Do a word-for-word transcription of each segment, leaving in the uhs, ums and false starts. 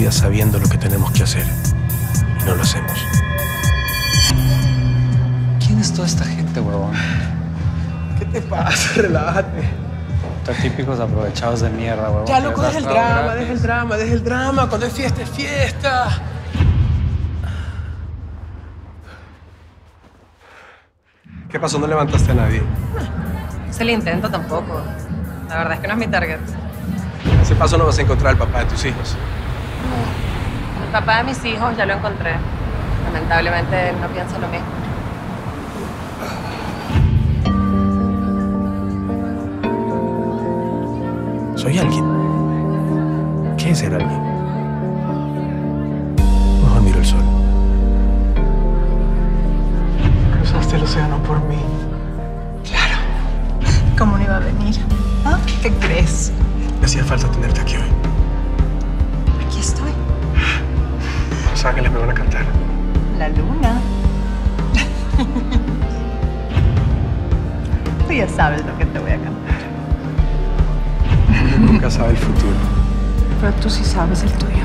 vida sabiendo lo que tenemos que hacer y no lo hacemos. ¿Quién es toda esta gente, huevón? ¿Qué te pasa? Relájate. Estos típicos aprovechados de mierda, huevón. Ya, loco, deja el drama, deja el drama, deja el drama. Cuando es fiesta, es fiesta. ¿Qué pasó? ¿No levantaste a nadie? Se le intento tampoco. La verdad es que no es mi target. A ese paso no vas a encontrar al papá de tus hijos. El papá de mis hijos ya lo encontré. Lamentablemente él no piensa lo mismo. Soy alguien. ¿Qué es ser alguien? Mejor miro el sol. Cruzaste el océano por mí. Claro. ¿Cómo no iba a venir? ¿Ah? ¿Qué crees? Me hacía falta tenerte aquí hoy. Aquí estoy. Los ángeles me van a cantar. La luna. Tú ya sabes lo que te voy a cantar. Uno nunca sabe el futuro. Pero tú sí sabes el tuyo.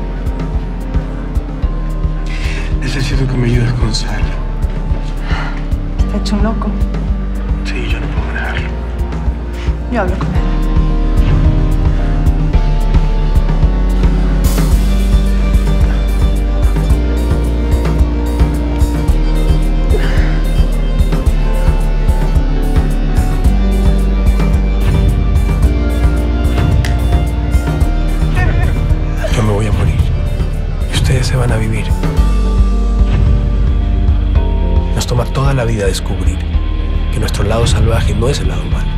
Necesito que me ayudes con Sal. Está hecho un loco. Sí, yo no puedo manejarlo. Yo hablo con él. Yo me voy a morir. Y ustedes se van a vivir. Nos toma toda la vida descubrir que nuestro lado salvaje no es el lado malo.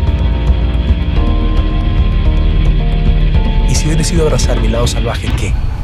Y si hoy decido abrazar mi lado salvaje, ¿qué?